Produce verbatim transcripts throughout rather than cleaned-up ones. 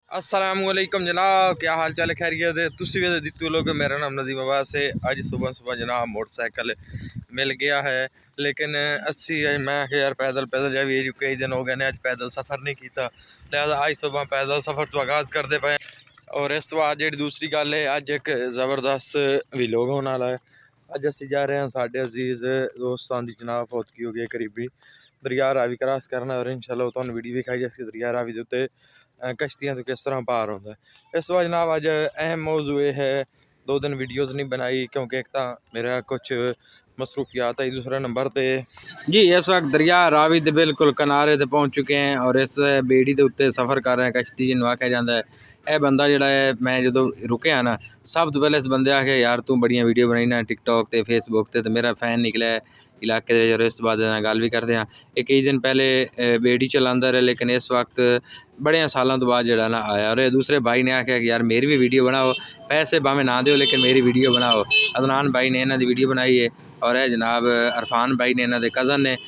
अस्सलामुअलैकुम जनाब, क्या हाल चाल है? खैरियत है? तुसी भी दित्तू लोग। मेरा नाम नदीम अब्बास है। अज सुबह सुबह जनाब मोटरसाइकिल मिल गया है, लेकिन अस्सी मैं यार पैदल पैदल जब ये कई दिन हो गए ने अज पैदल सफ़र नहीं किया, लिहाजा अज सुबह पैदल सफ़र तो आगाज़ करते पे। और इस तो बाद जी दूसरी गल है, अज एक ज़बरदस्त व्लॉग होने वाला है। अज असी जा रहे हैं साढ़े अजीज़ दोस्तान की जनाब फौतगी हो गई करीबी दरिया रावी क्रॉस करना, और इंशाल्लाह तुहानू वीडियो दिखाई जाएगी दरिया रावी के उत्ते कश्तियाँ तो किस तरह पार होता है। इस वजह जनाब अज अहम मौजू ये है, दो दिन वीडियोज़ नहीं बनाई क्योंकि एक तो मेरा कुछ मसरूफियात है, दूसरा नंबर पे जी इस वक्त दरिया रावी के बिल्कुल किनारे ते पहुँच चुके हैं और इस बेड़ी के उत्ते सफ़र कर रहे हैं। कश्ती जिन्होंने आख्या जाता है, यह बंदा जोड़ा है, मैं जो रुके ना सब तो पहले इस बंदे आखे यार तू बड़िया वीडियो बनाई ना टिकटॉक ते फेसबुक ते, तो मेरा फैन निकला है इलाके और इस बाद गल भी करते हैं। एक कई दिन पहले बेड़ी चलाता रहे, लेकिन इस वक्त बड़े सालों तो बाद जो ना आया, और दूसरे भाई ने आख्या कि यार मेरी भी वीडियो बनाओ, पैसे भावें ना दो लेकिन मेरी वीडियो बनाओ। अदनान भाई ने इन्हों की वीडियो बनाई है, और यह जनाब अरफान भाई ने इन्हों के कज़न ने।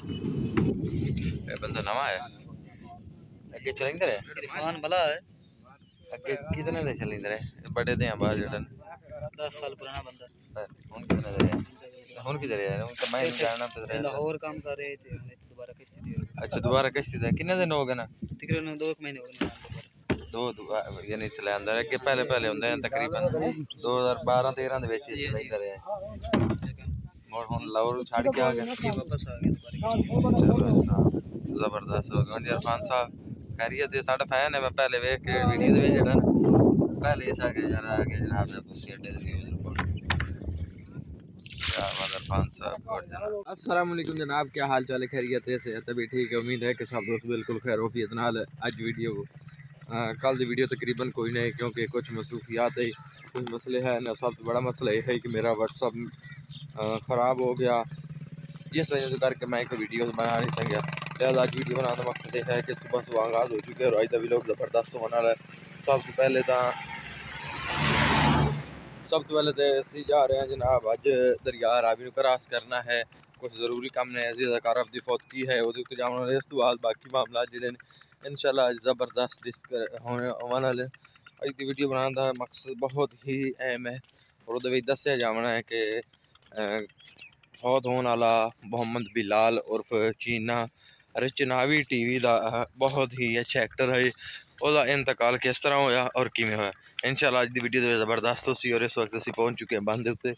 बंदा नवा है अगे चलेंदे रहे इरफान भला है अगे कितने दे चलेंदे रहे बड़े दे बाद जड़न दस साल पुराना बंदा हुन कितने दे हुन किधर है? हुन तो मैं नहीं जानना तो रहे लाहौर काम कर रहे थे, दोबारा किश्ती थी। अच्छा दोबारा किश्ती दा कितने दिन हो गए ना? तकरीबन दो महीने हो गए दो यानी चले अंदर अगे पहले पहले होंदे हैं तकरीबन दो हज़ार बारह तेरह दे विच चलेंदे रहे, और हुन लाहौर छड़ के आ गए वापस आ गए दोबारा। जबरदस्त हो गया इरफान साहब, खैरियत है? साडा फैन है, मैं पहले वेख के वीडियो दे जेड़ा ना पहले इस आके जरा आगे जनाब ने तुसी अड्डे दे व्यूज रिपोर्ट क्या वाला इरफान साहब और जनाब। अस्सलाम वालेकुम जनाब, क्या हाल चाल है? खैरियत है? सेहत भी ठीक है? उम्मीद है कि सब दोस्त बिल्कुल खैर वफियत नाल। अज वीडियो कल दी वीडियो तकरीबन कोई नहीं, क्योंकि कुछ मसरूफियात है, कुछ मसले हैं ना। सब बड़ा मसला यह है कि मेरा व्हाट्सअप ख़राब हो गया, जिस वजह से करके मैं एक वीडियो बना नहीं सकिया। लिहाजा आज वीडियो बनाने का मकसद यह है कि सुबह सुबह आगाज़ हो चुके हैं और अज का व्लॉग ज़बरदस्त होने वाला है। सब तो पहले तो सब तो पहले तो असी जा रहे हैं जनाब अज दरिया रावी क्रॉस करना है, कुछ जरूरी काम ने अजीज कारफ की फौतगी है वो जाने। इस तो बाद बाकी मामला जोड़े इंशाल्लाह ज़बरदस्त डिस्क होने वाले। अज की वीडियो बनाने का मकसद बहुत ही अहम है, और वो दसिया जाना है कि फौत होने वाला मोहम्मद बिलाल उर्फ चीना रचनावी टीवी का बहुत ही अच्छा एक्टर है, वह इंतकाल किस तरह होया और किमें होया। इंशाल्लाह अज की वीडियो जबरदस्त हो सी, और इस वक्त असी पहुँच चुके हैं बंद उत्ते।